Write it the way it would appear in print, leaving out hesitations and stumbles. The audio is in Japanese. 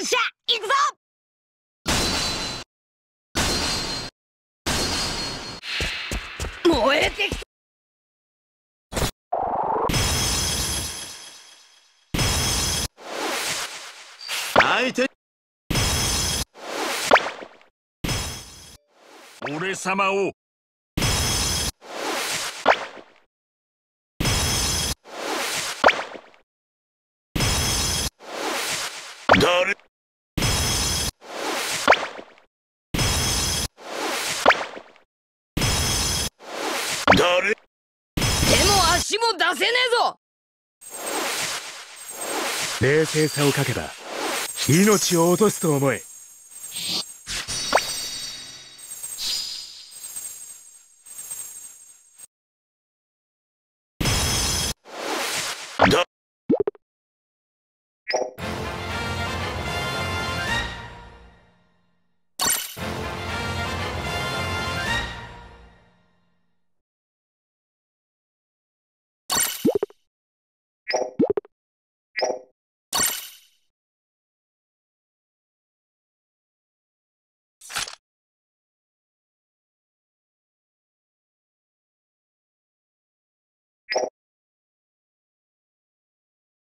しゃ行くぞ。燃えてきた。 相手俺様を誰誰手も足も出せねえぞ。 冷静さを欠けば命を落とすと思え。 だ